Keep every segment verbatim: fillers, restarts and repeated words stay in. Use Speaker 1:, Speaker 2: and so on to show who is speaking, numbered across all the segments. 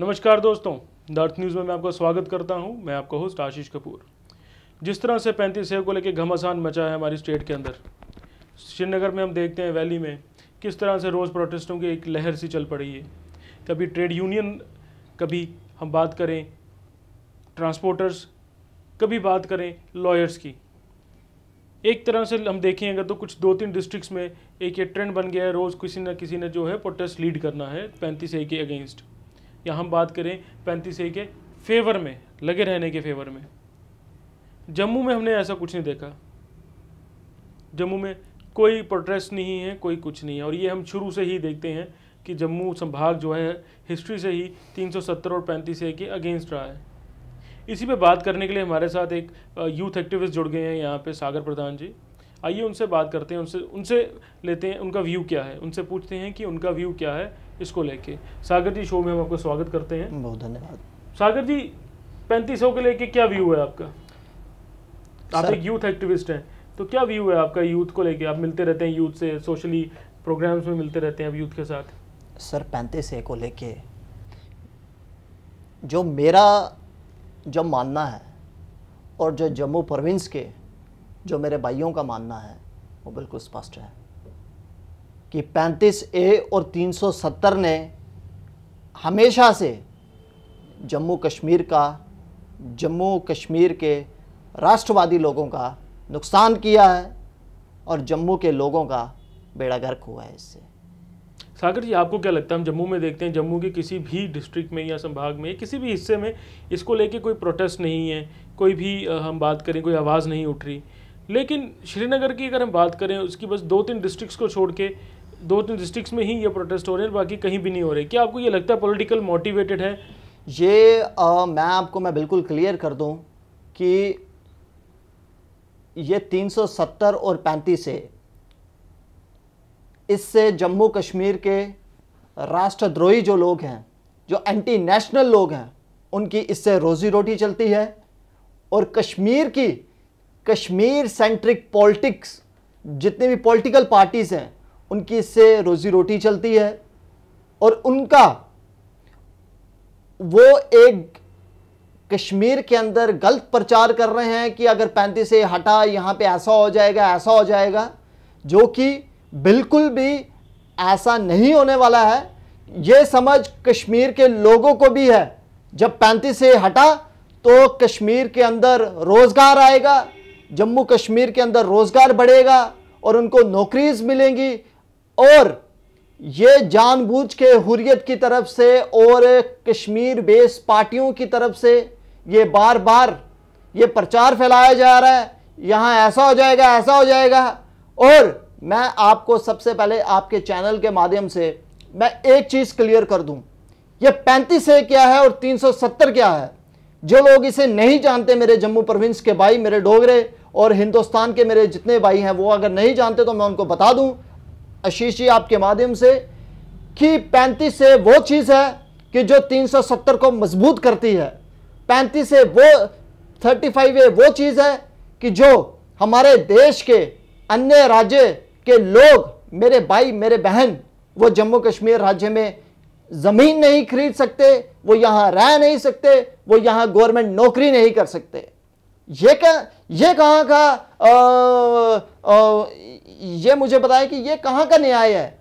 Speaker 1: नमस्कार दोस्तों, north news में मैं आपका स्वागत करता हूं। मैं आपका होस्ट आशीष कपूर। जिस तरह से पैंतीस ए को लेकर घमासान मचा है हमारी स्टेट के अंदर, श्रीनगर में हम देखते हैं वैली में किस तरह से रोज़ प्रोटेस्टों की एक लहर सी चल पड़ी है। कभी ट्रेड यूनियन, कभी हम बात करें ट्रांसपोर्टर्स, कभी बात करें लॉयर्स की। एक तरह से हम देखें अगर तो कुछ दो तीन डिस्ट्रिक्ट्स में एक ये ट्रेंड बन गया है, रोज़ किसी न किसी ने जो है प्रोटेस्ट लीड करना है पैंतीस ए के अगेंस्ट, या हम बात करें पैंतीस ए के फेवर में, लगे रहने के फेवर में। जम्मू में हमने ऐसा कुछ नहीं देखा। जम्मू में कोई प्रोटेस्ट नहीं है, कोई कुछ नहीं है। और ये हम शुरू से ही देखते हैं कि जम्मू संभाग जो है हिस्ट्री से ही तीन सौ सत्तर और पैंतीस ए के अगेंस्ट रहा है। इसी पे बात करने के लिए हमारे साथ एक यूथ एक्टिविस्ट जुड़ गए हैं यहाँ पे, सागर प्रधान जी। आइए उनसे बात करते हैं, उनसे उनसे लेते हैं उनका व्यू क्या है, उनसे पूछते हैं कि उनका व्यू क्या है इसको लेके। सागर जी, शो में हम आपका स्वागत करते हैं।
Speaker 2: बहुत धन्यवाद।
Speaker 1: सागर जी, पैंतीस सौ के लेके क्या व्यू है आपका? आप एक यूथ एक्टिविस्ट हैं, तो क्या व्यू है आपका यूथ को लेके? आप मिलते रहते हैं यूथ से, सोशली प्रोग्राम्स में मिलते रहते हैं आप यूथ के साथ।
Speaker 2: सर, पैंतीस ए को लेके जो मेरा जो मानना है और जो जम्मू प्रोविंस के जो मेरे भाइयों का मानना है वो बिल्कुल स्पष्ट है कि पैंतीस ए और तीन सौ सत्तर ने हमेशा से जम्मू कश्मीर का, जम्मू कश्मीर के राष्ट्रवादी लोगों का नुकसान किया है और जम्मू के लोगों का बेड़ा गर्क हुआ है इससे।
Speaker 1: सागर जी, आपको क्या लगता है? हम जम्मू में देखते हैं, जम्मू के किसी भी डिस्ट्रिक्ट में या संभाग में, किसी भी हिस्से में इसको लेके कोई प्रोटेस्ट नहीं है, कोई भी हम बात करें कोई आवाज़ नहीं उठ रही। लेकिन श्रीनगर की अगर हम बात करें, उसकी बस दो तीन डिस्ट्रिक्ट्स को छोड़ के दो तीन डिस्ट्रिक्ट्स में ही ये प्रोटेस्ट हो रहे हैं, बाकी कहीं भी नहीं हो रहे। क्या आपको ये लगता है पॉलिटिकल मोटिवेटेड है
Speaker 2: ये? आ, मैं आपको मैं बिल्कुल क्लियर कर दूं कि ये तीन सौ सत्तर और पैंतीस है, इससे जम्मू कश्मीर के राष्ट्रद्रोही जो लोग हैं, जो एंटी नेशनल लोग हैं, उनकी इससे रोजी रोटी चलती है। और कश्मीर की कश्मीर सेंट्रिक पॉलिटिक्स, जितने भी पॉलिटिकल पार्टीज़ हैं, उनकी इससे रोजी रोटी चलती है। और उनका वो एक कश्मीर के अंदर गलत प्रचार कर रहे हैं कि अगर पैंतीस से हटा यहाँ पे ऐसा हो जाएगा, ऐसा हो जाएगा, जो कि बिल्कुल भी ऐसा नहीं होने वाला है। ये समझ कश्मीर के लोगों को भी है, जब पैंतीस से हटा तो कश्मीर के अंदर रोजगार आएगा, जम्मू कश्मीर के अंदर रोजगार बढ़ेगा और उनको नौकरीज मिलेंगी। और ये जानबूझ के हुर्रियत की तरफ से और कश्मीर बेस पार्टियों की तरफ से ये बार बार ये प्रचार फैलाया जा रहा है, यहाँ ऐसा हो जाएगा, ऐसा हो जाएगा। और मैं आपको सबसे पहले आपके चैनल के माध्यम से मैं एक चीज़ क्लियर कर दूं, ये पैंतीस ए क्या है और तीन सौ सत्तर क्या है। जो लोग इसे नहीं जानते, मेरे जम्मू प्रोविंस के भाई, मेरे डोगरे और हिंदुस्तान के मेरे जितने भाई हैं, वो अगर नहीं जानते तो मैं उनको बता दूं आशीष जी आपके माध्यम से कि पैंतीस ए वो चीज़ है कि जो तीन सौ सत्तर को मजबूत करती है। पैंतीस ए वो पैंतीस ए वो चीज़ है कि जो हमारे देश के अन्य राज्य के लोग, मेरे भाई मेरे बहन, वो जम्मू कश्मीर राज्य में ज़मीन नहीं खरीद सकते, वो यहाँ रह नहीं सकते, वो यहाँ गवर्नमेंट नौकरी नहीं कर सकते। ये क्या, ये कहाँ का आ, आ, ये मुझे बताएं कि ये कहाँ का न्याय है।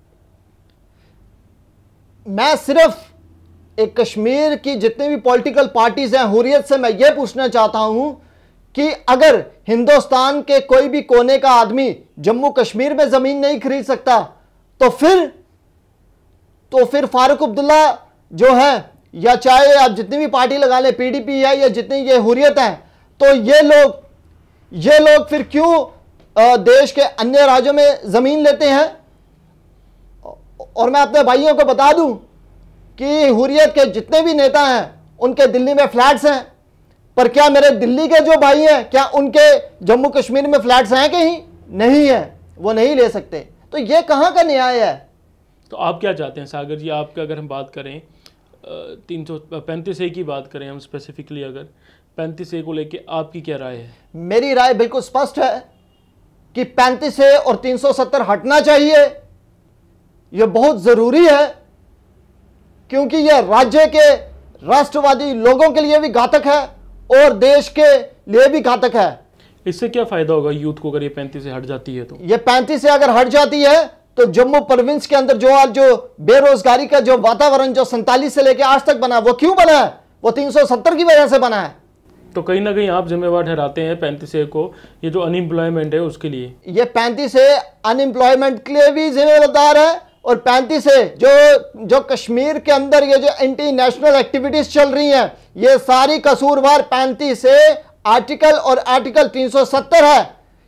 Speaker 2: मैं सिर्फ एक कश्मीर की जितनी भी पॉलिटिकल पार्टीज हैं, हुर्रियत से मैं ये पूछना चाहता हूं कि अगर हिंदुस्तान के कोई भी कोने का आदमी जम्मू कश्मीर में जमीन नहीं खरीद सकता, तो फिर तो फिर फारूक अब्दुल्ला जो है, या चाहे आप जितनी भी पार्टी लगा लें, पीडीपी है या जितनी ये हुर्रियत है, तो ये लोग ये लोग फिर क्यों देश के अन्य राज्यों में जमीन लेते हैं? और मैं अपने भाइयों को बता दूं कि हुर्रियत के जितने भी नेता हैं, उनके दिल्ली में फ्लैट्स हैं, पर क्या मेरे दिल्ली के जो भाई हैं, क्या उनके जम्मू कश्मीर में फ्लैट्स हैं? कहीं नहीं है, वो नहीं ले सकते। तो ये कहाँ का न्याय है?
Speaker 1: तो आप क्या चाहते हैं सागर जी? आपका अगर हम बात करें तीन सौ पैंतीस ए की बात करें हम स्पेसिफिकली, अगर पैंतीस ए को लेके आपकी क्या राय है?
Speaker 2: मेरी राय बिल्कुल स्पष्ट है कि पैंतीस ए और तीन सौ सत्तर हटना चाहिए। यह बहुत जरूरी है क्योंकि यह राज्य के राष्ट्रवादी लोगों के लिए भी घातक है और देश के लिए भी घातक है।
Speaker 1: इससे क्या फायदा होगा यूथ को अगर ये पैंतीस से हट जाती है तो?
Speaker 2: ये पैंतीस से अगर हट जाती है तो जम्मू प्रोविंस के अंदर जो आज जो बेरोजगारी का जो वातावरण जो सैंतालीस से लेकर आज तक बना, वो क्यों बना है? वो तीन सौ सत्तर की वजह से बना है।
Speaker 1: तो कहीं ना कहीं आप जिम्मेवार ठहराते हैं पैंतीस ए को, ये जो अनएम्प्लॉयमेंट है उसके लिए?
Speaker 2: ये पैंतीस ए अनएम्प्लॉयमेंट के लिए भी जिम्मेदार है और पैंतीस ए जो जो कश्मीर के अंदर ये जो एंटी नेशनल एक्टिविटीज चल रही हैं, ये सारी कसूरवार पैंतीस ए आर्टिकल और आर्टिकल तीन सौ सत्तर है।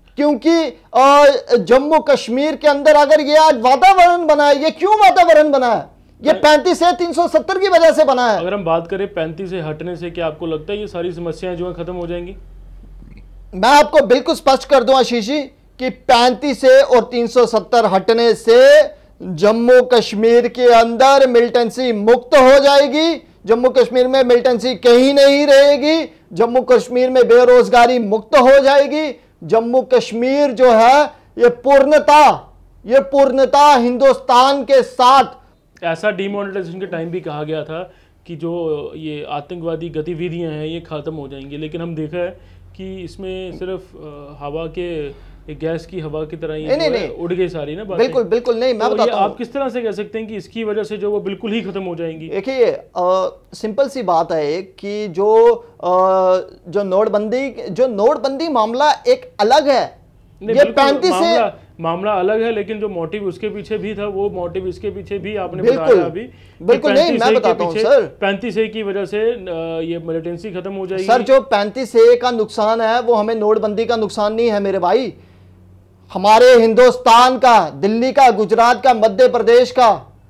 Speaker 2: क्योंकि जम्मू कश्मीर के अंदर अगर ये आज वातावरण बना है, ये क्यों वातावरण बना है? ये पैंतीस से तीन सौ सत्तर की वजह से बना है।
Speaker 1: अगर हम बात करें पैंतीस से हटने से, क्या आपको लगता है ये सारी समस्याएं जो है खत्म हो जाएंगी?
Speaker 2: मैं आपको बिल्कुल स्पष्ट कर दूं आशीष जी कि पैंतीस से और तीन सौ सत्तर हटने से जम्मू कश्मीर के अंदर मिलिटेंसी मुक्त हो जाएगी। जम्मू कश्मीर में मिलिटेंसी कहीं नहीं रहेगी। जम्मू कश्मीर में बेरोजगारी मुक्त हो जाएगी। जम्मू कश्मीर जो है ये पूर्णता ये पूर्णता हिंदुस्तान के साथ,
Speaker 1: ऐसा डिमोनेटाइजेशन के टाइम भी कहा गया था कि जो ये आतंकवादी गतिविधियां हैं ये खत्म हो जाएंगी, लेकिन हम देखा है कि इसमें सिर्फ हवा के गैस की हवा की तरह ये
Speaker 2: नहीं, नहीं,
Speaker 1: उड़ गई सारी ना बातें।
Speaker 2: बिल्कुल बिल्कुल नहीं, मैं
Speaker 1: तो
Speaker 2: बताता हूं।
Speaker 1: आप किस तरह से कह सकते हैं कि इसकी वजह से जो वो बिल्कुल ही खत्म हो जाएंगी?
Speaker 2: देखिए सिंपल सी बात है कि जो आ, जो नोटबंदी जो नोटबंदी मामला एक अलग है। ये पैंतीस से
Speaker 1: मामला अलग है, लेकिन जो मोटिव उसके पीछे भी था वो मोटिव इसके पीछे भी आपने
Speaker 2: बिल्कुल,
Speaker 1: बताया अभी।
Speaker 2: बिल्कुल नहीं, मैं बताता हूं सर।
Speaker 1: पैंतीस ए की वजह से ये मिलिटेंसी खत्म हो जाएगी।
Speaker 2: सर जो पैंतीस ए का नुकसान है वो हमें नोटबंदी का नुकसान नहीं है मेरे भाई। हमारे हिंदुस्तान का, दिल्ली का, गुजरात का, मध्य प्रदेश का,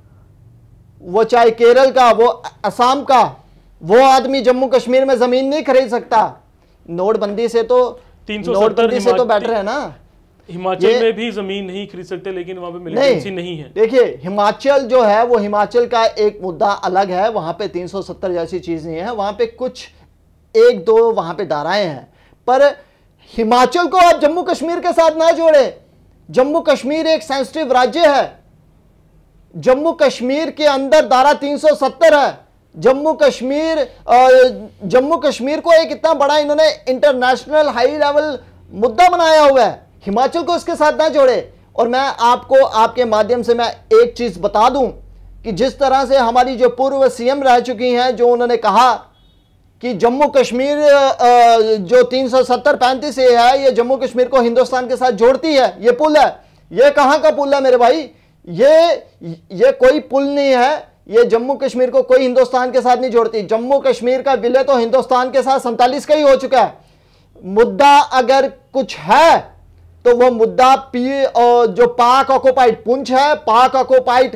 Speaker 2: वो चाहे केरल का, वो असम का, वो आदमी जम्मू कश्मीर में जमीन नहीं खरीद सकता। नोटबंदी से तो
Speaker 1: तीन सौ
Speaker 2: नोटबंदी से तो बेटर है ना।
Speaker 1: हिमाचल में भी जमीन नहीं खरीद सकते, लेकिन वहां पे मिलिटेंसी नहीं, नहीं है।
Speaker 2: देखिए हिमाचल जो है वो हिमाचल का एक मुद्दा अलग है। वहां पे तीन सौ सत्तर जैसी चीज नहीं है। वहां पे कुछ एक दो वहां पे धाराएं हैं, पर हिमाचल को आप जम्मू कश्मीर के साथ ना जोड़े। जम्मू कश्मीर एक सेंसिटिव राज्य है। जम्मू कश्मीर के अंदर धारा तीन सौ सत्तर है। जम्मू कश्मीर जम्मू कश्मीर को एक इतना बड़ा इन्होंने इंटरनेशनल हाई लेवल मुद्दा बनाया हुआ है। हिमाचल को इसके साथ ना जोड़े। और मैं आपको आपके माध्यम से मैं एक चीज बता दूं कि जिस तरह से हमारी जो पूर्व सीएम रह चुकी हैं, जो उन्होंने कहा कि जम्मू कश्मीर जो तीन सौ सत्तर पैंतीस से है, ये जम्मू कश्मीर को हिंदुस्तान के साथ जोड़ती है, ये पुल है। ये कहां का पुल है मेरे भाई? ये ये कोई पुल नहीं है। ये जम्मू कश्मीर को कोई हिंदुस्तान के साथ नहीं जोड़ती। जम्मू कश्मीर का विलय तो हिंदुस्तान के साथ सैंतालीस का ही हो चुका है। मुद्दा अगर कुछ है तो वो मुद्दा पी जो पाक ऑक्युपाइड पुंछ है, पाक ऑक्युपाइड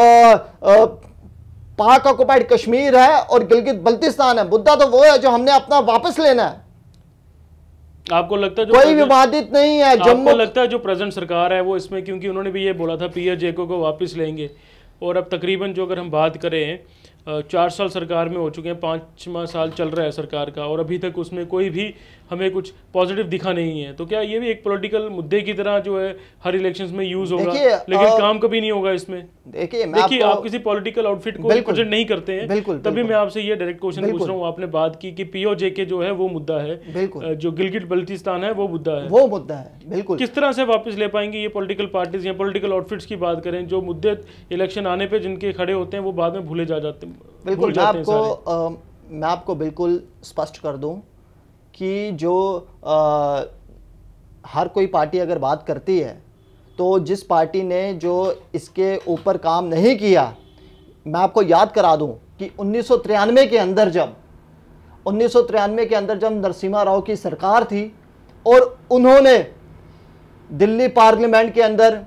Speaker 2: पाक ऑक्युपाइड कश्मीर है और गिलगित बल्तिस्तान है। मुद्दा तो वो है जो हमने अपना वापस लेना है।
Speaker 1: आपको लगता है जो
Speaker 2: कोई विवादित नहीं है।
Speaker 1: जम्मू आपको लगता है जो प्रेजेंट सरकार है वो इसमें, क्योंकि उन्होंने भी ये बोला था पीएच जेको को वापस लेंगे, और अब तकरीबन जो अगर हम बात करें चार साल सरकार में हो चुके हैं, पाँचवा साल चल रहा है सरकार का, और अभी तक उसमें कोई भी हमें कुछ पॉजिटिव दिखा नहीं है। तो क्या ये भी एक पॉलिटिकल मुद्दे की तरह जो है हर इलेक्शंस में यूज होगा, लेकिन आ, काम कभी नहीं होगा इसमें? देखिए देखिए आप किसी पॉलिटिकल आउटफिट को रिप्रेजेंट नहीं करते हैं। बिल्कुल, तभी मैं आपसे ये डायरेक्ट क्वेश्चन पूछ रहा हूँ। आपने बात की कि पीओजेके जो है वो मुद्दा है, जो गिलगित बल्तिस्तान है वो मुद्दा है, वो मुद्दा है। बिल्कुल, किस तरह से वापस ले पाएंगे ये पॉलिटिकल पार्टीज या पॉलिटिकल आउटफिट्स की बात करें, जो मुद्दे इलेक्शन आने पर जिनके खड़े होते हैं वो बाद में भूले जा जाते हैं?
Speaker 2: बिल्कुल, मैं आपको मैं आपको बिल्कुल स्पष्ट कर दूं कि जो आ, हर कोई पार्टी अगर बात करती है तो जिस पार्टी ने जो इसके ऊपर काम नहीं किया, मैं आपको याद करा दूं कि उन्नीस सौ तिरानवे के अंदर जब उन्नीस सौ तिरानवे के अंदर जब नरसिम्हा राव की सरकार थी और उन्होंने दिल्ली पार्लियामेंट के अंदर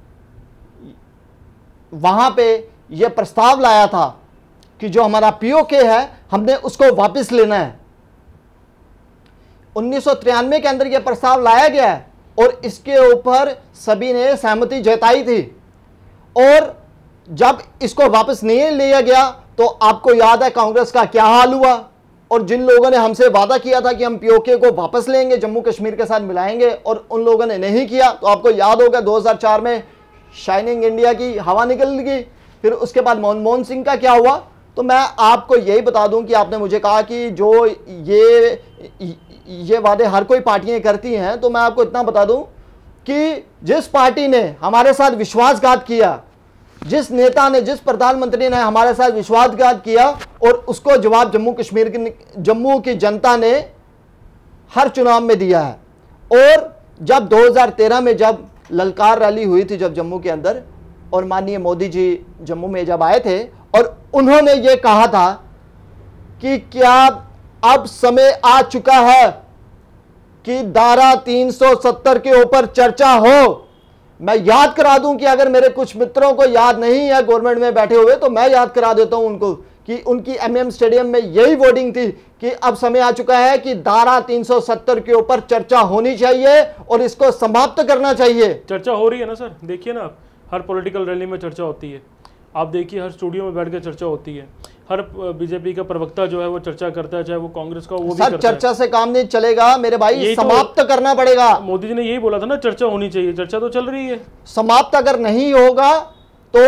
Speaker 2: वहां पे यह प्रस्ताव लाया था कि जो हमारा पीओके है हमने उसको वापस लेना है। उन्नीस सौ तिरानवे के अंदर यह प्रस्ताव लाया गया है और इसके ऊपर सभी ने सहमति जताई थी, और जब इसको वापस नहीं लिया गया तो आपको याद है कांग्रेस का क्या हाल हुआ। और जिन लोगों ने हमसे वादा किया था कि हम पीओके को वापस लेंगे, जम्मू कश्मीर के साथ मिलाएंगे, और उन लोगों ने नहीं किया, तो आपको याद होगा दो हज़ार चार में शाइनिंग इंडिया की हवा निकल गई। फिर उसके बाद मनमोहन सिंह का क्या हुआ? तो मैं आपको यही बता दूं कि आपने मुझे कहा कि जो ये ये वादे हर कोई पार्टियां करती हैं, तो मैं आपको इतना बता दूं कि जिस पार्टी ने हमारे साथ विश्वासघात किया, जिस नेता ने, जिस प्रधानमंत्री ने हमारे साथ विश्वासघात किया, और उसको जवाब जम्मू कश्मीर की जम्मू की जनता ने हर चुनाव में दिया है। और जब दो हज़ार तेरह में जब ललकार रैली हुई थी जब जम्मू के अंदर, और माननीय मोदी जी जम्मू में जब आए थे और उन्होंने ये कहा था कि क्या अब समय आ चुका है कि धारा तीन सौ सत्तर के ऊपर चर्चा हो। मैं याद करा दूं कि अगर मेरे कुछ मित्रों को याद नहीं है गवर्नमेंट में बैठे हुए, तो मैं याद करा देता हूं उनको कि उनकी एमएम स्टेडियम में यही वर्डिंग थी कि अब समय आ चुका है कि धारा तीन सौ सत्तर के ऊपर चर्चा होनी चाहिए और इसको समाप्त करना चाहिए।
Speaker 1: चर्चा हो रही है ना सर, देखिए ना, हर पॉलिटिकल रैली में चर्चा होती है, आप देखिए हर स्टूडियो में बैठ के चर्चा होती है, हर बीजेपी का प्रवक्ता जो है वो चर्चा करता है, चाहे वो कांग्रेस का, वो भी
Speaker 2: सर चर्चा से काम नहीं चलेगा मेरे भाई, समाप्त तो करना पड़ेगा।
Speaker 1: मोदी जी ने यही बोला था ना, चर्चा होनी चाहिए, चर्चा तो चल रही है।
Speaker 2: समाप्त अगर नहीं होगा तो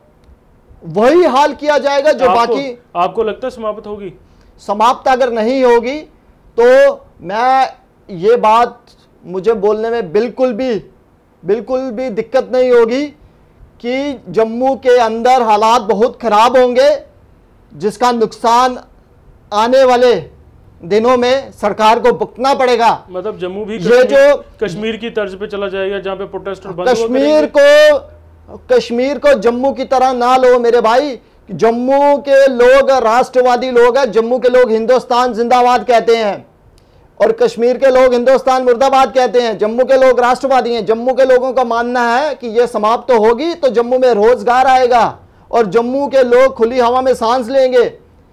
Speaker 2: वही हाल किया जाएगा जो
Speaker 1: आपको,
Speaker 2: बाकी।
Speaker 1: आपको लगता है समाप्त होगी?
Speaker 2: समाप्त अगर नहीं होगी तो मैं ये बात मुझे बोलने में बिल्कुल भी बिल्कुल भी दिक्कत नहीं होगी कि जम्मू के अंदर हालात बहुत खराब होंगे, जिसका नुकसान आने वाले दिनों में सरकार को भुगतना पड़ेगा।
Speaker 1: मतलब जम्मू भी
Speaker 2: ये जो
Speaker 1: कश्मीर की तर्ज पे चला जाएगा, जहां पे प्रोटेस्ट बंद
Speaker 2: कश्मीर को कश्मीर को जम्मू की तरह ना लो मेरे भाई। जम्मू के लोग राष्ट्रवादी लोग हैं, जम्मू के लोग हिंदुस्तान जिंदाबाद कहते हैं और कश्मीर के लोग हिंदुस्तान मुर्दाबाद कहते हैं। जम्मू के लोग राष्ट्रवादी हैं। जम्मू के लोगों का मानना है कि यह समाप्त तो होगी तो जम्मू में रोजगार आएगा और जम्मू के लोग खुली हवा में सांस लेंगे।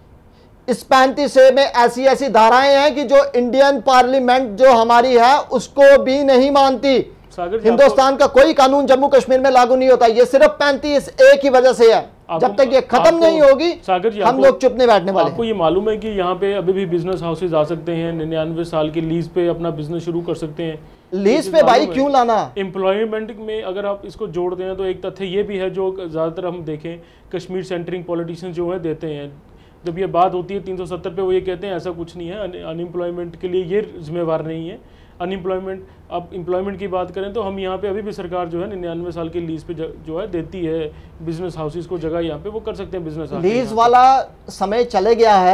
Speaker 2: इस पैंतीस ए में ऐसी ऐसी धाराएं हैं कि जो इंडियन पार्लियामेंट जो हमारी है उसको भी नहीं मानती। हिंदुस्तान का कोई कानून जम्मू कश्मीर में लागू नहीं होता। ये सिर्फ पैंतीस ए की वजह से है। जब तक ये खत्म नहीं होगी
Speaker 1: सागर जी,
Speaker 2: हम लोग चुप नहीं बैठने वाले।
Speaker 1: आपको ये मालूम है कि यहाँ पे अभी भी बिजनेस हाउसेज आ सकते हैं, निन्यानवे साल की लीज पे अपना बिजनेस शुरू कर सकते हैं।
Speaker 2: लीज पे भाई क्यों लाना?
Speaker 1: एम्प्लॉयमेंट में अगर आप इसको जोड़ते हैं तो एक तथ्य ये भी है जो ज़्यादातर हम देखें कश्मीर सेंटरिंग पॉलिटिशियन जो है देते हैं। जब ये बात होती है तीन सौ सत्तर पे, वो ये कहते हैं ऐसा कुछ नहीं है, अनएम्प्लॉयमेंट के लिए ये जिम्मेवार नहीं है। अनएम्प्लॉयमेंट, अब एम्प्लॉयमेंट की बात करें तो हम यहाँ पे अभी भी सरकार जो है निन्यानवे साल की लीज पे जो है देती है बिजनेस हाउसेस को जगह, यहाँ पे वो कर सकते हैं बिजनेस।
Speaker 2: लीज वाला समय चले गया है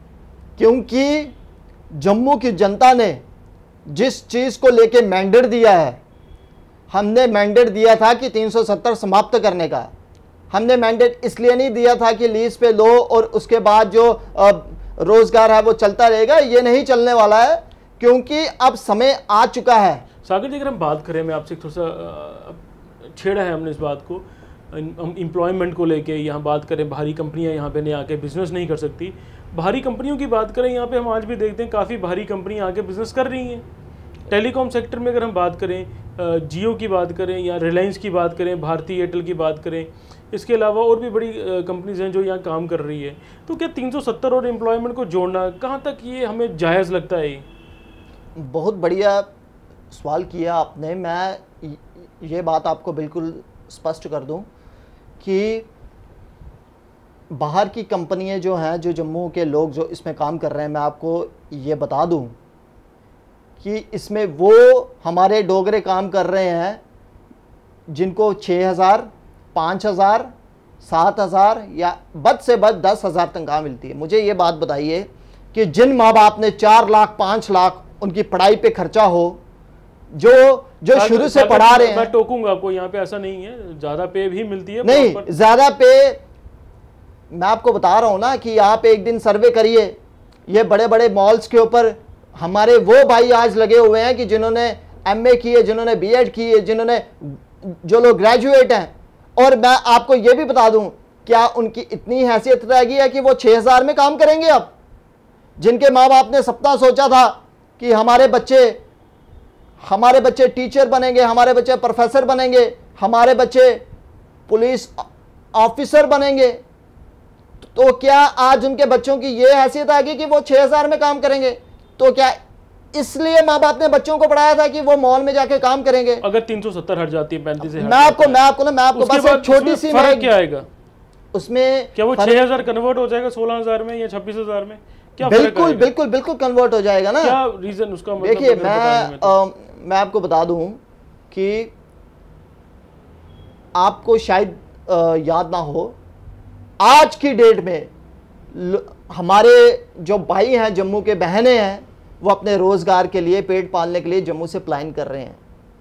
Speaker 2: क्योंकि जम्मू की जनता ने जिस चीज़ को लेके मैंडेट दिया है, हमने मैंडेट दिया था कि तीन सौ सत्तर समाप्त करने का। हमने मैंडेट इसलिए नहीं दिया था कि लीज पे लो और उसके बाद जो रोजगार है वो चलता रहेगा। ये नहीं चलने वाला है क्योंकि अब समय आ चुका है।
Speaker 1: सागर जी, अगर हम बात करें, मैं आपसे थोड़ा सा छेड़ा है हमने इस बात को, हम एम्प्लॉयमेंट को लेके यहाँ बात करें, भारी कंपनियाँ यहाँ पे नहीं आके बिजनेस नहीं कर सकती। भारी कंपनियों की बात करें, यहाँ पे हम आज भी देखते हैं काफ़ी भारी कंपनियाँ आके बिजनेस कर रही हैं। टेलीकॉम सेक्टर में अगर हम बात करें, जियो की बात करें या रिलायंस की बात करें, भारती एयरटेल की बात करें, इसके अलावा और भी बड़ी कंपनीज हैं जो यहाँ काम कर रही है। तो क्या तीन सौ सत्तर और एम्प्लॉयमेंट को जोड़ना कहाँ तक ये हमें जायज़ लगता है?
Speaker 2: बहुत बढ़िया सवाल किया आपने। मैं ये बात आपको बिल्कुल स्पष्ट कर दूं कि बाहर की कंपनियां जो हैं, जो जम्मू के लोग जो इसमें काम कर रहे हैं, मैं आपको ये बता दूं कि इसमें वो हमारे डोगरे काम कर रहे हैं जिनको छः हज़ार, पाँच हज़ार, सात हज़ार या बद से बद दस हज़ार तनख्वाह मिलती है। मुझे ये बात बताइए कि जिन माँ बाप ने चार लाख पाँच लाख उनकी पढ़ाई पे खर्चा हो, जो जो शुरू से पढ़ा रहे हैं।
Speaker 1: मैं टोकूंगा आपको, यहाँ पे ऐसा नहीं है, ज़्यादा पे भी मिलती है।
Speaker 2: नहीं, ज़्यादा पे मैं आपको बता रहा हूँ ना कि आप एक दिन सर्वे करिए, ये बड़े बड़े मॉल्स के ऊपर हमारे वो भाई आज लगे हुए हैं कि जिन्होंने एमए किए, जिन्होंने बीएड किए, जिन्होंने जो लोग ग्रेजुएट हैं। और मैं आपको ये भी बता दूं, क्या उनकी इतनी हैसियत रहेगी है कि वो छः हज़ार में काम करेंगे? अब जिनके माँ बाप ने सपना सोचा था कि हमारे बच्चे हमारे बच्चे टीचर बनेंगे, हमारे बच्चे प्रोफेसर बनेंगे, हमारे बच्चे पुलिस ऑफिसर बनेंगे, तो क्या आज उनके बच्चों की ये हैसियत आएगी कि वो छः हज़ार में काम करेंगे? तो क्या इसलिए माँ बाप ने बच्चों को पढ़ाया था कि वो मॉल में जाके काम करेंगे?
Speaker 1: अगर तीन सौ सत्तर हट जाती है, पैंतीस से
Speaker 2: मैं आपको मैं आपको ना मैं आपको बस एक छोटी सी
Speaker 1: फर्क क्या आएगा?
Speaker 2: उसमें
Speaker 1: क्या वो छह हजार कन्वर्ट हो जाएगा सोलह हजार में या छब्बीस हजार में? क्या
Speaker 2: बिल्कुल बिल्कुल बिल्कुल कन्वर्ट हो जाएगा ना।
Speaker 1: क्या रीजन उसका? मतलब
Speaker 2: देखिए मैं तो। आ, मैं आपको बता दूं कि आपको शायद आ, याद ना हो, आज की डेट में हमारे जो भाई हैं, जम्मू के बहनें हैं, वो अपने रोजगार के लिए, पेट पालने के लिए जम्मू से पलायन कर रहे हैं।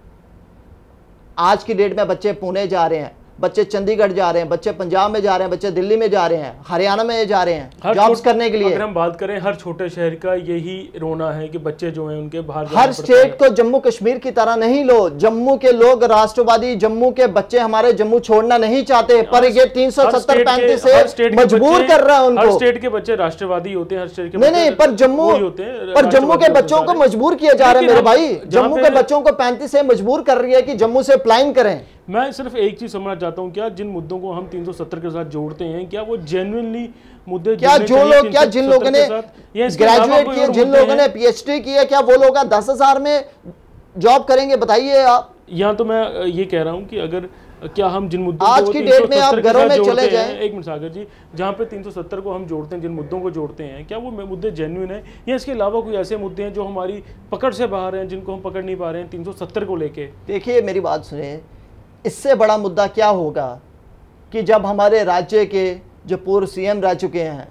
Speaker 2: आज की डेट में बच्चे पुणे जा रहे हैं, बच्चे चंडीगढ़ जा रहे हैं, बच्चे पंजाब में जा रहे हैं, बच्चे दिल्ली में जा रहे हैं, हरियाणा में जा रहे हैं जॉब्स करने के लिए।
Speaker 1: अगर हम बात करें हर छोटे शहर का यही रोना है कि बच्चे जो हैं उनके बाहर
Speaker 2: हर स्टेट को जम्मू कश्मीर की तरह नहीं लो। जम्मू के लोग राष्ट्रवादी, जम्मू के बच्चे हमारे जम्मू छोड़ना नहीं चाहते, पर ये तीन सौ सत्तर पैंतीस से मजबूर कर रहा है उनको।
Speaker 1: हर स्टेट के बच्चे राष्ट्रवादी होते हैं, हर स्टेट के
Speaker 2: नहीं नहीं, पर जम्मू पर जम्मू के बच्चों को मजबूर किया जा रहा है मेरे भाई। जम्मू के बच्चों को पैंतीस से मजबूर कर रही है कि जम्मू से पलायन करें।
Speaker 1: मैं सिर्फ एक चीज समझना चाहता हूं, क्या जिन मुद्दों को हम तीन सौ सत्तर के साथ जोड़ते हैं, क्या वो जेन्युइनली मुद्दे,
Speaker 2: क्या जो लोग, क्या जिन लोगों ने ग्रेजुएट किए, जिन लोगों ने पीएचडी किया, क्या वो लोग दस हजार में जॉब करेंगे? बताइए आप।
Speaker 1: यहाँ तो मैं ये कह रहा हूँ कि अगर क्या हम जिन मुद्दों
Speaker 2: आज की डेट में आप घरों में चले जाएं,
Speaker 1: एक मिनट सागर जी, जहाँ पे तीन सौ सत्तर को हम जोड़ते हैं, जिन मुद्दों को जोड़ते हैं, क्या वो मुद्दे जेन्युइन है या इसके अलावा कोई ऐसे मुद्दे हैं जो हमारी पकड़ से बाहर हैं, जिनको हम पकड़ नहीं पा रहे हैं तीन सौ सत्तर को लेके?
Speaker 2: देखिए मेरी बात सुने, इससे बड़ा मुद्दा क्या होगा कि जब हमारे राज्य के जो पूर्व सीएम रह चुके हैं,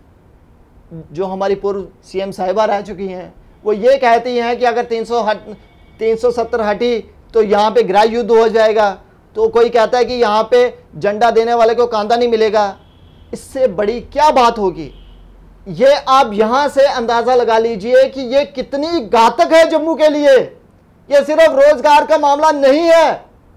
Speaker 2: जो हमारी पूर्व सीएम साहिबा रह चुकी हैं, वो ये कहती हैं कि अगर तीन सौ हट तीन सौ सत्तर हटी तो यहाँ पे गृह युद्ध हो जाएगा। तो कोई कहता है कि यहाँ पे झंडा देने वाले को कांदा नहीं मिलेगा। इससे बड़ी क्या बात होगी? ये आप यहाँ से अंदाजा लगा लीजिए कि ये कितनी घातक है जम्मू के लिए। ये सिर्फ रोजगार का मामला नहीं है,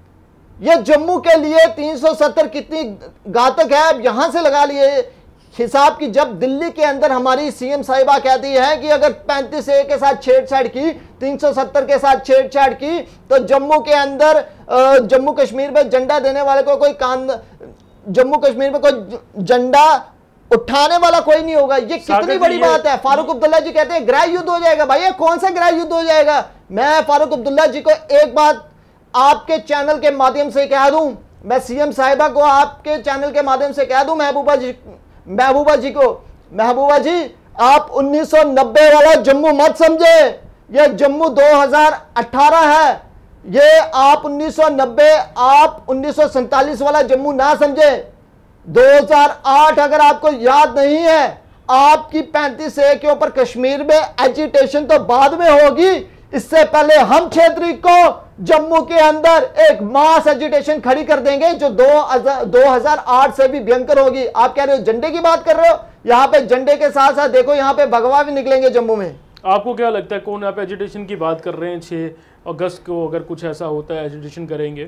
Speaker 2: ये जम्मू के लिए तीन सौ सत्तर कितनी घातक है अब यहां से लगा लिए हिसाब की। जब दिल्ली के अंदर हमारी सीएम साहिबा कहती है कि अगर पैंतीस ए के साथ छेड़छाड़ की, तीन सौ सत्तर के साथ छेड़छाड़ की, तो जम्मू के अंदर जम्मू कश्मीर में झंडा देने वाले को कोई कान, जम्मू कश्मीर में कोई झंडा उठाने वाला कोई नहीं होगा। ये कितनी बड़ी बात है। फारूक अब्दुल्ला जी कहते हैं गृह युद्ध हो जाएगा। भाई कौन सा गृह युद्ध हो जाएगा? मैं फारूक अब्दुल्ला जी को एक बात आपके चैनल के माध्यम से कह दूं, मैं सीएम साहिबा को आपके चैनल के माध्यम से कह दूं, महबूबा जी महबूबा जी को, महबूबा जी आप उन्नीस सौ नब्बे वाला जम्मू मत समझे, ये जम्मू दो हज़ार अठारह है। ये आप उन्नीस सौ नब्बे, आप उन्नीस सौ सैंतालीस वाला जम्मू ना समझे। दो हज़ार आठ अगर आपको याद नहीं है, आपकी पैंतीस ए के ऊपर कश्मीर में एजिटेशन तो बाद में होगी, इससे पहले हम क्षेत्रीय को जम्मू के अंदर एक मास एजिटेशन खड़ी कर देंगे जो दो हज़ार आठ से भी भयंकर होगी। आप कह रहे हो झंडे की बात कर रहे हो, यहाँ पे झंडे के साथ साथ देखो यहाँ पे भगवा भी निकलेंगे जम्मू में।
Speaker 1: आपको क्या लगता है कौन यहाँ पे एजिटेशन की बात कर रहे हैं? छह अगस्त को अगर कुछ ऐसा होता है एजिटेशन करेंगे,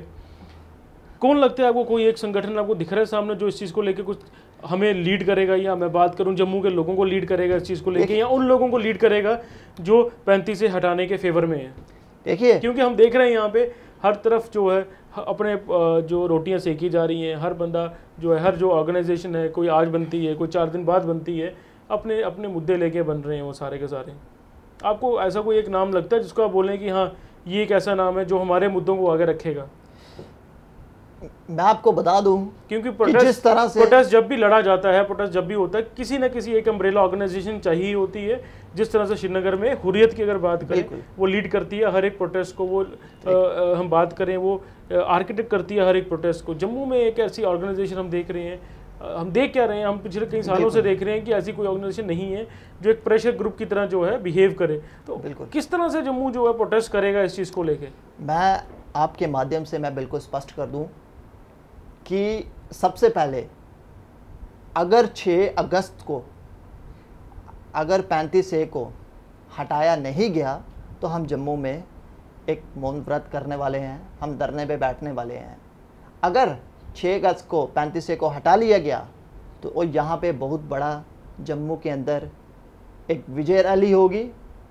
Speaker 1: कौन लगता है आपको? कोई एक संगठन आपको दिख रहा है सामने जो इस चीज़ को लेकर कुछ हमें लीड करेगा? या मैं बात करूं जम्मू के लोगों को लीड करेगा इस चीज़ को लेकर, या उन लोगों को लीड करेगा जो पैंतीस से हटाने के फेवर में है?
Speaker 2: देखिए,
Speaker 1: क्योंकि हम देख रहे हैं यहाँ पे हर तरफ जो है अपने जो रोटियां सेकी जा रही हैं, हर बंदा जो है, हर जो ऑर्गेनाइजेशन है, कोई आज बनती है, कोई चार दिन बाद बनती है, अपने अपने मुद्दे लेके बन रहे हैं वो सारे के सारे। आपको ऐसा कोई एक नाम लगता है जिसको आप बोलें कि हाँ ये एक ऐसा नाम है जो हमारे मुद्दों को आगे रखेगा?
Speaker 2: मैं आपको बता दूं,
Speaker 1: क्योंकि प्रोटेस्ट,
Speaker 2: जिस तरह से
Speaker 1: प्रोटेस्ट जब भी लड़ा जाता है, प्रोटेस्ट जब भी होता है, किसी न किसी एक अम्ब्रेला ऑर्गेनाइजेशन चाहिए होती है। जिस तरह से श्रीनगर में हुर्रियत की अगर बात करें, वो लीड करती है हर एक प्रोटेस्ट को। वो आ, आ, हम बात करें वो आर्किटेक्ट करती है हर एक प्रोटेस्ट को। जम्मू में एक ऐसी ऑर्गेनाइजेशन हम देख रहे हैं, हम देख क्या रहे हैं, हम पिछले कई सालों से देख रहे हैं कि ऐसी कोई ऑर्गेनाइजेशन नहीं है जो एक प्रेशर ग्रुप की तरह जो है बिहेव करे। तो किस तरह से जम्मू जो है प्रोटेस्ट करेगा इस चीज़ को लेके?
Speaker 2: मैं आपके माध्यम से मैं बिल्कुल स्पष्ट कर दूं कि सबसे पहले अगर छह अगस्त को अगर पैंतीस ए को हटाया नहीं गया तो हम जम्मू में एक मौन व्रत करने वाले हैं, हम धरने पे बैठने वाले हैं। अगर छह अगस्त को पैंतीस ए को हटा लिया गया तो वो यहाँ पे बहुत बड़ा जम्मू के अंदर एक विजय रैली होगी।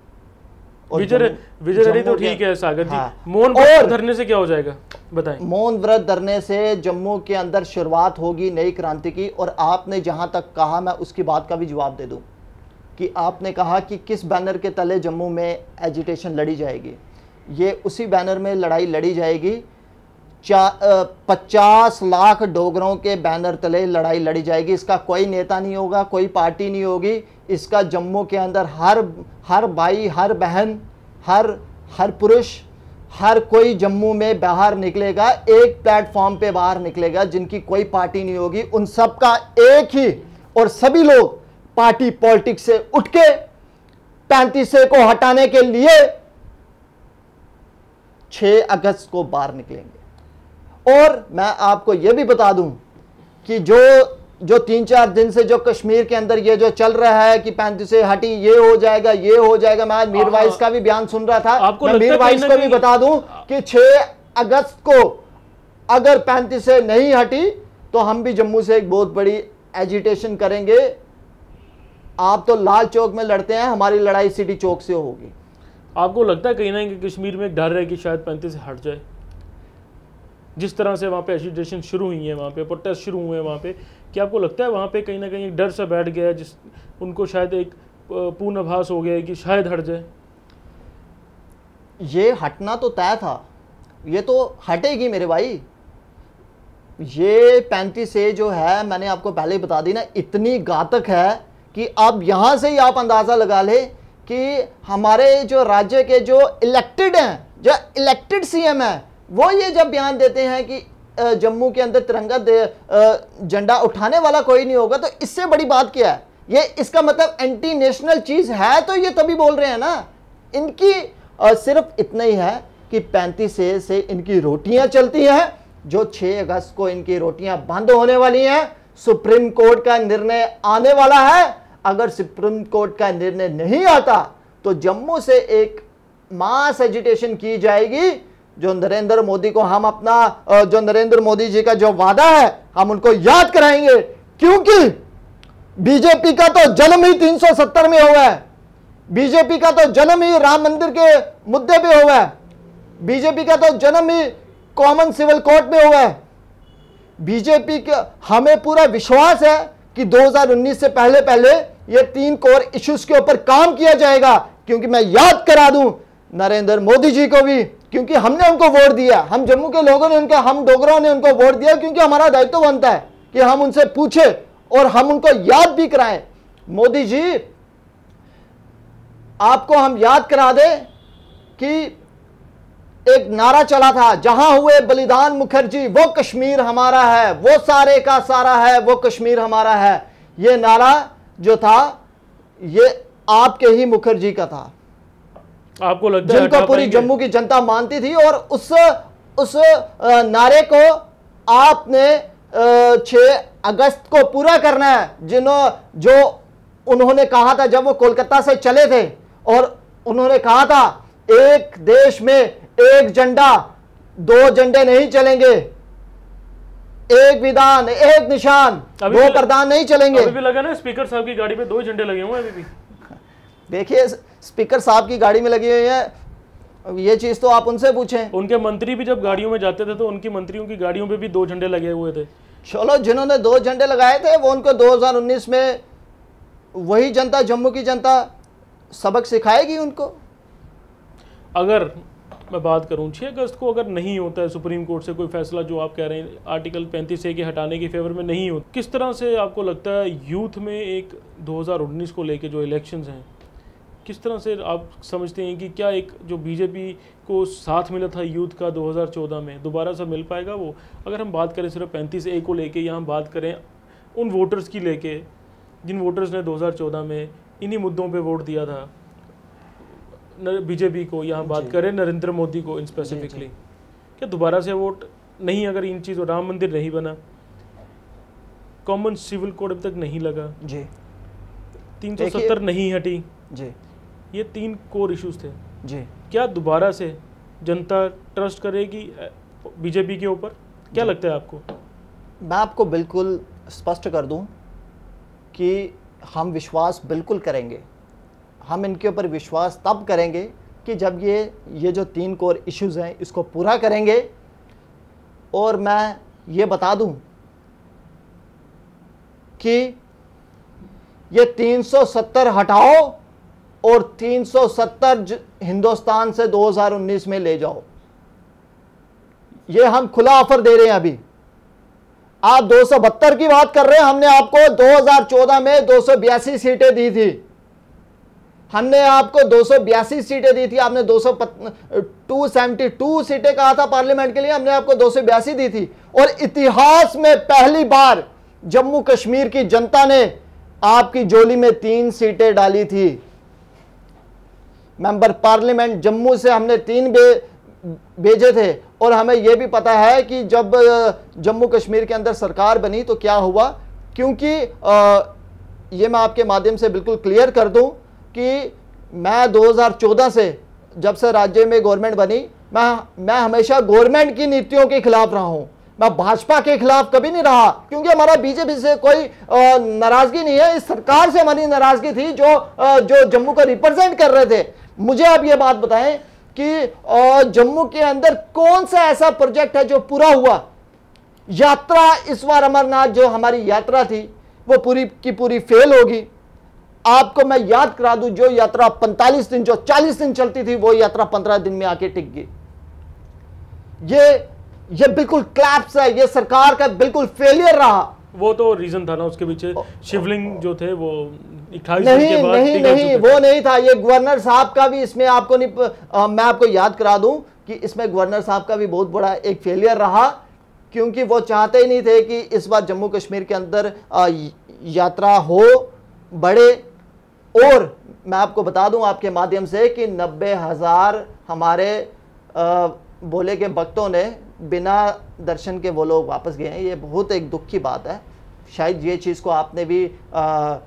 Speaker 1: विजय विजय रैली तो ठीक है सागर जी, हाँ। मौन व्रत धरने से क्या हो जाएगा बताएं?
Speaker 2: मौन व्रत धरने से जम्मू के अंदर शुरुआत होगी नई क्रांति की। और आपने जहां तक कहा, मैं उसकी बात का भी जवाब दे दूं कि आपने कहा कि किस बैनर के तले जम्मू में एजिटेशन लड़ी जाएगी। ये उसी बैनर में लड़ाई लड़ी जाएगी पचास लाख डोगरों के बैनर तले लड़ाई लड़ी जाएगी। इसका कोई नेता नहीं होगा, कोई पार्टी नहीं होगी। इसका जम्मू के अंदर हर हर भाई, हर बहन, हर हर पुरुष, हर कोई जम्मू में बाहर निकलेगा, एक प्लेटफॉर्म पे बाहर निकलेगा, जिनकी कोई पार्टी नहीं होगी। उन सब का एक ही, और सभी लोग पार्टी पॉलिटिक्स से उठ के पैंतीस ए को हटाने के लिए छह अगस्त को बाहर निकलेंगे। और मैं आपको यह भी बता दूं कि जो जो तीन चार दिन से जो कश्मीर के अंदर ये जो चल रहा है कि पैंतीस से हटी, ये हो जाएगा, ये हो जाएगा। मैं आज मीर वाइस का भी बयान सुन रहा था। मैं मीर वाइस को भी बता दूं कि छह अगस्त को अगर पैंतीस से नहीं हटी तो हम भी जम्मू से एक बहुत बड़ी एजिटेशन करेंगे। आप तो लाल चौक में लड़ते हैं, हमारी लड़ाई सिटी चौक से होगी।
Speaker 1: आपको लगता है कहीं ना कहीं कश्मीर में एक डर है कि शायद पैंतीस से हट जाए? जिस तरह से वहाँ पे एजिटेशन शुरू हुई है, वहाँ पे प्रोटेस्ट शुरू हुए हैं, वहाँ पे क्या आपको लगता है वहाँ पे कहीं ना कहीं एक डर सा बैठ गया है, जिस उनको शायद एक पूर्ण आभास हो गया है कि शायद हट जाए?
Speaker 2: ये हटना तो तय था, ये तो हटेगी मेरे भाई। ये पैंतीस ए जो है, मैंने आपको पहले ही बता दी ना, इतनी घातक है कि अब यहां से ही आप अंदाजा लगा ले कि हमारे जो राज्य के जो इलेक्टेड हैं, जो इलेक्टेड सीएम है, वो ये जब बयान देते हैं कि जम्मू के अंदर तिरंगा झंडा उठाने वाला कोई नहीं होगा, तो इससे बड़ी बात क्या है? ये इसका मतलब एंटी नेशनल चीज है, तो ये तभी बोल रहे हैं ना। इनकी सिर्फ इतना ही है कि पैंतीस ए से इनकी रोटियां चलती हैं, जो छह अगस्त को इनकी रोटियां बंद होने वाली हैं। सुप्रीम कोर्ट का निर्णय आने वाला है। अगर सुप्रीम कोर्ट का निर्णय नहीं आता तो जम्मू से एक मास एजिटेशन की जाएगी। जो नरेंद्र मोदी को हम अपना, जो नरेंद्र मोदी जी का जो वादा है, हम उनको याद कराएंगे, क्योंकि बीजेपी का तो जन्म ही तीन सौ सत्तर में हुआ है। बीजेपी का तो जन्म ही राम मंदिर के मुद्दे पे हुआ है। बीजेपी का तो जन्म ही कॉमन सिविल कोर्ट में हुआ है। बीजेपी के, हमें पूरा विश्वास है कि दो हज़ार उन्नीस से पहले पहले ये तीन कोर इश्यूज के ऊपर काम किया जाएगा। क्योंकि मैं याद करा दूं नरेंद्र मोदी जी को भी, क्योंकि हमने उनको वोट दिया, हम जम्मू के लोगों ने, उनके हम डोगरों ने उनको वोट दिया, क्योंकि हमारा दायित्व बनता है कि हम उनसे पूछे और हम उनको याद भी कराएं। मोदी जी, आपको हम याद करा दें कि एक नारा चला था, जहां हुए बलिदान मुखर्जी वो कश्मीर हमारा है, वो सारे का सारा है, वो कश्मीर हमारा है। ये नारा जो था, ये आपके ही मुखर्जी का था।
Speaker 1: आपको लगता है
Speaker 2: जिनको पूरी जम्मू की जनता मानती थी, और उस उस नारे को आपने छह अगस्त को पूरा करना है। जिन्हों जो उन्होंने कहा था जब वो कोलकाता से चले थे, और उन्होंने कहा था एक देश में एक झंडा, दो झंडे नहीं चलेंगे, एक विधान, एक निशान, दो प्रधान नहीं चलेंगे।
Speaker 1: अभी भी लगा ना स्पीकर साहब की गाड़ी पे दो झंडे लगे हुए हैं अभी भी।
Speaker 2: देखिए, स्पीकर साहब की गाड़ी में लगी हुई है, ये चीज तो आप उनसे पूछें।
Speaker 1: उनके मंत्री भी जब गाड़ियों में जाते थे तो उनकी मंत्रियों की गाड़ियों पे भी दो झंडे लगे हुए थे।
Speaker 2: चलो, जिन्होंने दो झंडे लगाए थे वो उनको दो हज़ार उन्नीस में वही जनता, जम्मू की जनता सबक सिखाएगी उनको।
Speaker 1: अगर मैं बात करूं छह अगस्त को अगर नहीं होता है सुप्रीम कोर्ट से कोई फैसला, जो आप कह रहे हैं आर्टिकल पैंतीस ए के हटाने की फेवर में नहीं होता, किस तरह से आपको लगता है यूथ में एक दो हज़ार उन्नीस को लेके जो इलेक्शंस हैं, किस तरह से आप समझते हैं कि क्या एक जो बीजेपी को साथ मिला था यूथ का दो हज़ार चौदह में, दोबारा से मिल पाएगा वो? अगर हम बात करें सिर्फ पैंतीस ए को लेके, या हम बात करें उन वोटर्स की लेके जिन वोटर्स ने दो हज़ार चौदह में इन्हीं मुद्दों पे वोट दिया था बीजेपी को, यहाँ बात करें नरेंद्र मोदी को इन स्पेसिफिकली, क्या दोबारा से वोट नहीं? अगर इन चीज़ों, राम मंदिर नहीं बना, कॉमन सिविल कोड अब तक नहीं लगा जी, तीन सौ सत्तर नहीं हटी जी, ये तीन कोर इश्यूज थे जी, क्या दोबारा से जनता ट्रस्ट करेगी बीजेपी के ऊपर? क्या लगता है आपको?
Speaker 2: मैं आपको बिल्कुल स्पष्ट कर दूं कि हम विश्वास बिल्कुल करेंगे। हम इनके ऊपर विश्वास तब करेंगे कि जब ये ये जो तीन कोर इश्यूज हैं इसको पूरा करेंगे। और मैं ये बता दूं कि ये तीन सौ सत्तर हटाओ और तीन सौ सत्तर हिंदुस्तान से दो हज़ार उन्नीस में ले जाओ। ये हम खुला ऑफर दे रहे हैं। अभी आप दो सौ बहत्तर की बात कर रहे हैं, हमने आपको दो हज़ार चौदह में दो सौ बयासी सीटें दी थी। हमने आपको दो सौ बयासी सीटें दी थी, आपने दो सौ टू सेवेंटी टू सीटें कहा था पार्लियामेंट के लिए, हमने आपको दो सौ बयासी दी थी। और इतिहास में पहली बार जम्मू कश्मीर की जनता ने आपकी झोली में तीन सीटें डाली थी। मेंबर पार्लियामेंट जम्मू से हमने तीन बे, भेजे थे। और हमें यह भी पता है कि जब जम्मू कश्मीर के अंदर सरकार बनी तो क्या हुआ, क्योंकि आ, ये मैं आपके माध्यम से बिल्कुल क्लियर कर दूं कि मैं दो हज़ार चौदह से जब से राज्य में गवर्नमेंट बनी, मैं मैं हमेशा गवर्नमेंट की नीतियों के खिलाफ रहा हूं। मैं भाजपा के खिलाफ कभी नहीं रहा, क्योंकि हमारा बीजेपी से कोई नाराजगी नहीं है। इस सरकार से हमारी नाराजगी थी जो जो जम्मू को रिप्रेजेंट कर रहे थे। मुझे आप ये बात बताएं कि जम्मू के अंदर कौन सा ऐसा प्रोजेक्ट है जो पूरा हुआ। यात्रा इस बार अमरनाथ जो हमारी यात्रा थी वो पूरी की पूरी फेल होगी। आपको मैं याद करा दूं, जो यात्रा पैंतालीस दिन जो चालीस दिन चलती थी वो यात्रा पंद्रह दिन में आके टिक गई। ये ये बिल्कुल क्लैप्स है, ये सरकार का बिल्कुल फेलियर रहा।
Speaker 1: वो तो रीजन था ना उसके पीछे, शिवलिंग जो थे वो अट्ठाईस
Speaker 2: नहीं
Speaker 1: दिन के बाद
Speaker 2: नहीं नहीं वो नहीं था। ये गवर्नर साहब का भी इसमें आपको नहीं आ, मैं आपको याद करा दूं कि इसमें गवर्नर साहब का भी बहुत बड़ा एक फेलियर रहा, क्योंकि वो चाहते ही नहीं थे कि इस बार जम्मू कश्मीर के अंदर आ, यात्रा हो बढ़े। और मैं आपको बता दूं आपके माध्यम से कि नब्बे हजार हमारे आ, बोले के भक्तों ने बिना दर्शन के वो लोग वापस गए हैं। ये बहुत एक दुख की बात है। शायद ये चीज़ को आपने भी आ,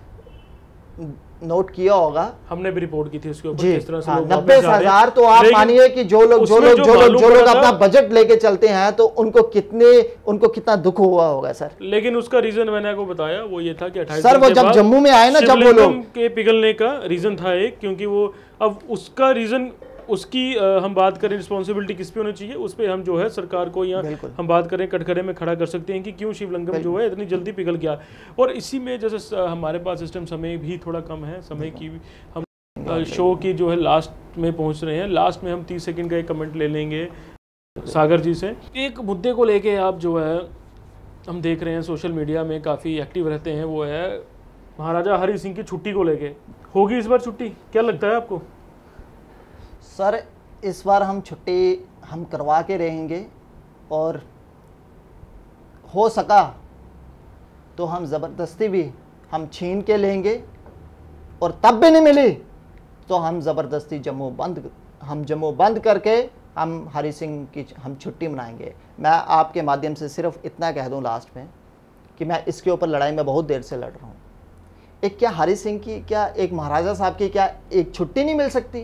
Speaker 2: नोट किया होगा,
Speaker 1: हमने भी रिपोर्ट की थी उसके ऊपर, किस तरह से
Speaker 2: हाँ,
Speaker 1: लोग
Speaker 2: नब्बे हजार तो आप मानिए कि जो लोग जो लोग जो लोग जो लोग अपना बजट लेके चलते हैं तो उनको कितने उनको कितना दुख हुआ होगा सर।
Speaker 1: लेकिन उसका रीजन मैंने आपको बताया वो ये था कि अट्ठाईस
Speaker 2: सर वो जब जम्मू में आए ना, जब वो लोग
Speaker 1: के पिघलने का रीजन था एक, क्योंकि वो अब उसका रीजन उसकी आ, हम बात करें रिस्पॉन्सिबिलिटी किस पे होनी चाहिए, उस पे हम जो है सरकार को या हम बात करें कटघरे में खड़ा कर सकते हैं कि क्यों शिवलिंगम जो है इतनी जल्दी पिघल गया। और इसी में जैसे हमारे पास सिस्टम समय भी थोड़ा कम है, समय की हम शो की जो है लास्ट में पहुंच रहे हैं। लास्ट में हम तीस सेकंड का एक कमेंट ले लेंगे सागर जी से। एक मुद्दे को लेके आप जो है हम देख रहे हैं सोशल मीडिया में काफ़ी एक्टिव रहते हैं, वो है महाराजा हरि सिंह की छुट्टी को लेके। होगी इस बार छुट्टी, क्या लगता है आपको?
Speaker 2: सर इस बार हम छुट्टी हम करवा के रहेंगे, और हो सका तो हम ज़बरदस्ती भी हम छीन के लेंगे, और तब भी नहीं मिली तो हम ज़बरदस्ती जम्मू बंद हम जम्मू बंद करके हम हरि सिंह की हम छुट्टी मनाएंगे। मैं आपके माध्यम से सिर्फ इतना कह दूं लास्ट में कि मैं इसके ऊपर लड़ाई में बहुत देर से लड़ रहा हूँ। एक क्या हरि सिंह की क्या एक महाराजा साहब की क्या एक छुट्टी नहीं मिल सकती?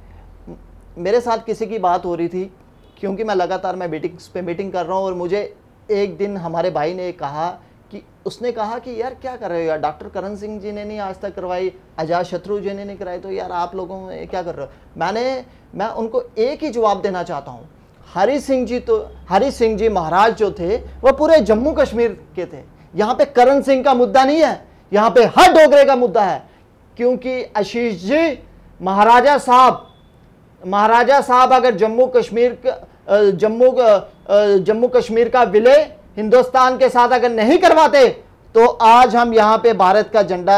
Speaker 2: मेरे साथ किसी की बात हो रही थी, क्योंकि मैं लगातार मैं मीटिंग्स पे मीटिंग कर रहा हूँ, और मुझे एक दिन हमारे भाई ने कहा कि उसने कहा कि यार क्या कर रहे हो यार, डॉक्टर करण सिंह जी ने नहीं आज तक करवाई, अजात शत्रु जी ने नहीं कराई, तो यार आप लोगों में क्या कर रहे हो? मैंने मैं उनको एक ही जवाब देना चाहता हूँ, हरि सिंह जी तो हरि सिंह जी महाराज जो थे वो पूरे जम्मू कश्मीर के थे। यहाँ पे करण सिंह का मुद्दा नहीं है, यहाँ पे हर डोगरे का मुद्दा है। क्योंकि आशीष जी महाराजा साहब महाराजा साहब अगर जम्मू कश्मीर जम्मू जम्मू कश्मीर का विलय हिंदुस्तान के साथ अगर नहीं करवाते तो आज हम यहाँ पे भारत का झंडा,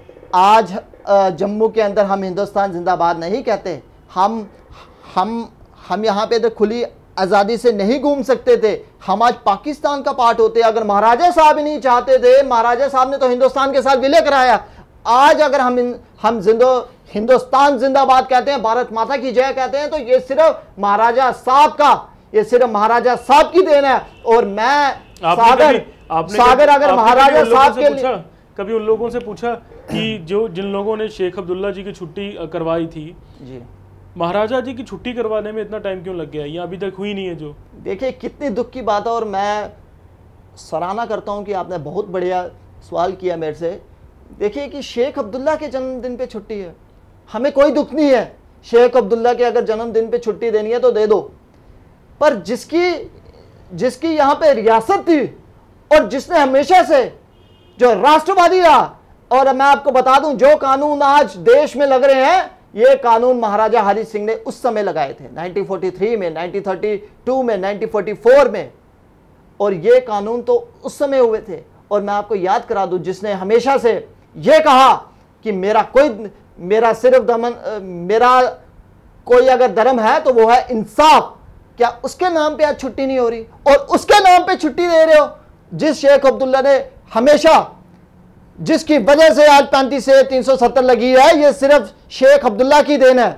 Speaker 2: आज जम्मू के अंदर हम हिंदुस्तान जिंदाबाद नहीं कहते, हम हम हम यहाँ पे तो खुली आज़ादी से नहीं घूम सकते थे, हम आज पाकिस्तान का पार्ट होते। अगर महाराजा साहब ही नहीं चाहते थे, महाराजा साहब ने तो हिंदुस्तान के साथ विलय कराया। आज अगर हम हम जिंदो हिंदुस्तान जिंदाबाद कहते हैं, भारत माता की जय कहते हैं, तो ये सिर्फ महाराजा साहब का ये सिर्फ महाराजा साहब की देन है। और मैं सागर
Speaker 1: आपने
Speaker 2: सागर अगर महाराजा साहब के लिए
Speaker 1: कभी उन लोगों से पूछा कि जो जिन लोगों ने शेख अब्दुल्ला जी की छुट्टी करवाई थी
Speaker 2: जी,
Speaker 1: महाराजा जी की छुट्टी करवाने में इतना टाइम क्यों लग गया? ये अभी तक हुई नहीं है। जो
Speaker 2: देखिए कितनी दुख की बात है, और मैं सराहना करता हूं कि आपने बहुत बढ़िया सवाल किया मेरे से। देखिए कि शेख अब्दुल्ला के जन्मदिन पे छुट्टी है, हमें कोई दुख नहीं है। शेख अब्दुल्ला के अगर जन्मदिन पे छुट्टी देनी है तो दे दो, पर जिसकी जिसकी यहाँ पे रियासत थी और जिसने हमेशा से जो राष्ट्रवादी रहा, और मैं आपको बता दूं जो कानून आज देश में लग रहे हैं ये कानून महाराजा हरि सिंह ने उस समय लगाए थे, नाइनटीन फोर्टी थ्री में, नाइनटीन थर्टी टू में, नाइनटीन फोर्टी फोर में, और ये कानून तो उस समय हुए थे। और मैं आपको याद करा दूं, जिसने हमेशा से ये कहा कि मेरा कोई मेरा सिर्फ दमन मेरा कोई अगर धर्म है तो वो है इंसाफ, क्या उसके नाम पे आज छुट्टी नहीं हो रही? और उसके नाम पे छुट्टी दे रहे हो जिस शेख अब्दुल्ला ने हमेशा, जिसकी वजह से आज पैंतीस से तीन सौ सत्तर लगी है, ये सिर्फ शेख अब्दुल्ला की देन है।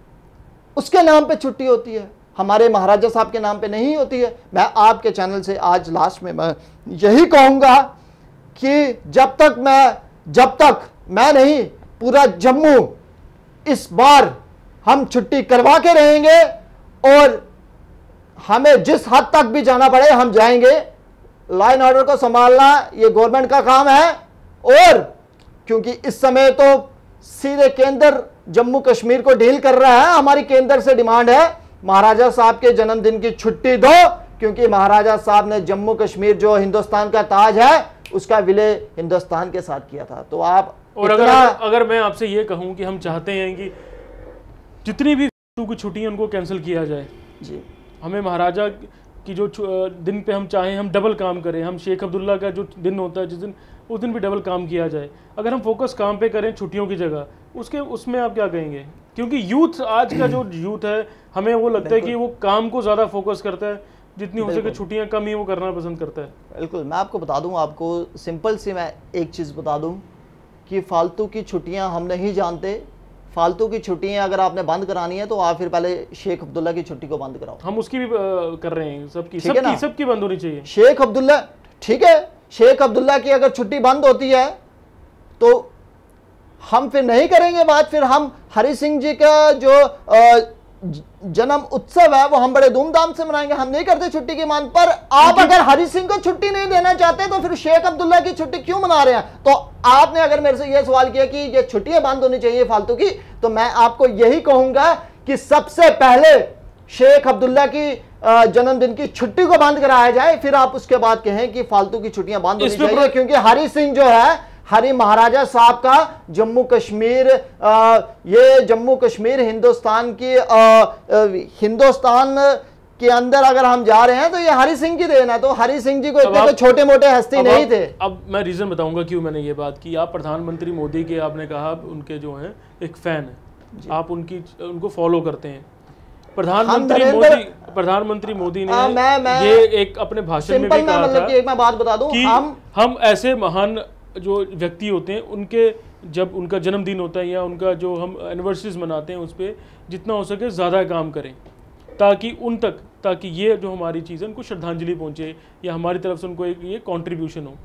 Speaker 2: उसके नाम पे छुट्टी होती है, हमारे महाराजा साहब के नाम पे नहीं होती है। मैं आपके चैनल से आज लास्ट में मैं यही कहूंगा कि जब तक मैं जब तक मैं नहीं पूरा जम्मू इस बार हम छुट्टी करवा के रहेंगे, और हमें जिस हद तक भी जाना पड़े हम जाएंगे। लॉ एंड ऑर्डर को संभालना ये गवर्नमेंट का काम है, और क्योंकि इस समय तो सीधे केंद्र जम्मू कश्मीर को डील कर रहा है, हमारी केंद्र से डिमांड है महाराजा साहब के जन्मदिन की छुट्टी दो, क्योंकि महाराजा साहब ने जम्मू कश्मीर जो हिंदुस्तान का ताज है उसका विलय हिंदुस्तान के साथ किया था। तो आप
Speaker 1: और अगर अगर मैं आपसे ये कहूं कि हम चाहते हैं कि जितनी भी की छुट्टियां उनको कैंसिल किया जाए
Speaker 2: जी,
Speaker 1: हमें महाराजा की जो दिन पे हम चाहें हम डबल काम करें, हम शेख अब्दुल्ला का जो दिन होता है जिस दिन, उस दिन भी डबल काम किया जाए। अगर हम फोकस काम पे करें छुट्टियों की जगह, उसके उसमें आप क्या कहेंगे? क्योंकि यूथ, आज का जो यूथ है, हमें वो लगता है कि वो काम को ज़्यादा फोकस करता है, जितनी हो सके छुट्टियां कम ही वो करना पसंद करता है।
Speaker 2: बिल्कुल, मैं आपको बता दूं, आपको सिंपल सी मैं एक चीज़ बता दूं कि फालतू की छुट्टियां हम नहीं जानते। फालतू की छुट्टियां अगर आपने बंद करानी है तो आप फिर पहले शेख अब्दुल्ला की छुट्टी को बंद कराओ।
Speaker 1: हम उसकी भी कर रहे हैं, सबकी सबकी सबकी बंद होनी चाहिए।
Speaker 2: शेख अब्दुल्ला, ठीक है, शेख अब्दुल्ला की अगर छुट्टी बंद होती है तो हम फिर नहीं करेंगे बात। फिर हम हरि सिंह जी का जो जन्म उत्सव है वो हम बड़े धूमधाम से मनाएंगे, हम नहीं करते छुट्टी की मांग। पर आप अगर हरि सिंह को छुट्टी नहीं देना चाहते तो फिर शेख अब्दुल्ला की छुट्टी क्यों मना रहे हैं? तो आपने अगर मेरे से यह सवाल किया कि ये छुट्टियां बंद होनी चाहिए फालतू की, तो मैं आपको यही कहूंगा कि सबसे पहले शेख अब्दुल्ला की जन्मदिन की छुट्टी को बंद कराया जाए, फिर आप उसके बाद कहें कि फालतू की छुट्टियां बंद होनी चाहिए। क्योंकि हरि सिंह जो है, हरि महाराजा साहब का जम्मू कश्मीर, आ, ये जम्मू कश्मीर हिंदुस्तान की आ, आ, हिंदुस्तान के अंदर अगर हम जा रहे हैं तो ये हरि सिंह की देन है। तो हरि सिंह जी को इतने तो छोटे मोटे हस्ती नहीं थे।
Speaker 1: अब मैं रीजन बताऊंगा क्यों मैंने ये बात की। आप प्रधानमंत्री मोदी के, आपने कहा उनके जो हैं एक फैन है, आप उनकी उनको फॉलो करते हैं। प्रधानमंत्री मोदी प्रधानमंत्री मोदी ने
Speaker 2: आ, मैं, मैं,
Speaker 1: ये एक अपने भाषण में भी कहा था
Speaker 2: कि एक मैं बात बता दूं,
Speaker 1: कि हम हम ऐसे महान जो व्यक्ति होते हैं उनके जब उनका जन्मदिन होता है या उनका जो हम एनिवर्सरीज मनाते हैं उस पर जितना हो सके ज़्यादा काम करें, ताकि उन तक ताकि ये जो हमारी चीज़ है उनको श्रद्धांजलि पहुँचे या हमारी तरफ से उनको एक ये कंट्रीब्यूशन हो।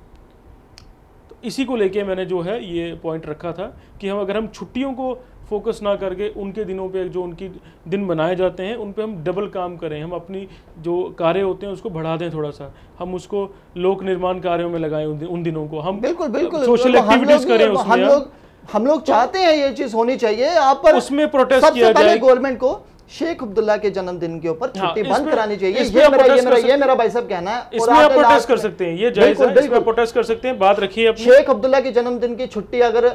Speaker 1: तो इसी को लेके मैंने जो है ये पॉइंट रखा था कि हम अगर हम छुट्टियों को फोकस ना करके उनके दिनों पे जो उनकी दिन बनाए जाते हैं उन पे हम डबल काम करें, हम अपनी जो कार्य होते हैं उसको बढ़ा दें थोड़ा सा, हम उसको लोक निर्माण कार्यों में लगाएं उन, दिन, उन दिनों को हम
Speaker 2: बिल्कुल बिल्कुल
Speaker 1: सोशल एक्टिविटीज करें उसमें।
Speaker 2: हम लोग हम लोग चाहते हैं ये चीज होनी चाहिए। आप पर
Speaker 1: उसमें प्रोटेस्ट किया जाए।
Speaker 2: गवर्नमेंट को शेख अब्दुल्ला के जन्मदिन के ऊपर छुट्टी
Speaker 1: हाँ,
Speaker 2: बंद करानी चाहिए। ये मेरा ये मेरा ये मेरा भाई साहब कहना है।
Speaker 1: इसमें आप प्रोटेस्ट कर सकते हैं, ये जायज है, इसमें प्रोटेस्ट कर सकते हैं, बात रखिए अपनी।
Speaker 2: शेख अब्दुल्ला के जन्मदिन की छुट्टी अगर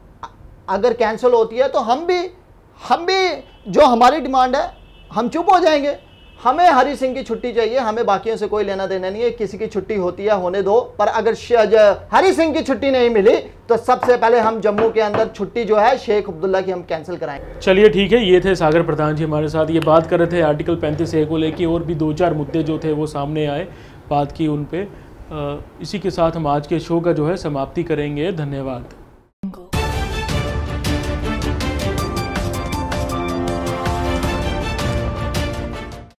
Speaker 2: अगर कैंसिल होती है तो हम भी हम भी जो हमारी डिमांड है हम चुप हो जाएंगे। हमें हरि सिंह की छुट्टी चाहिए, हमें बाकियों से कोई लेना देना नहीं है। किसी की छुट्टी होती है होने दो, पर अगर हरि सिंह की छुट्टी नहीं मिली तो सबसे पहले हम जम्मू के अंदर छुट्टी जो है शेख अब्दुल्ला की हम कैंसिल कराएंगे।
Speaker 1: चलिए ठीक है, ये थे सागर प्रधान जी हमारे साथ, ये बात कर रहे थे आर्टिकल पैंतीस ए को लेके, और भी दो चार मुद्दे जो थे वो सामने आए, बात की उन पे। इसी के साथ हम आज के शो का जो है समाप्ति करेंगे। धन्यवाद।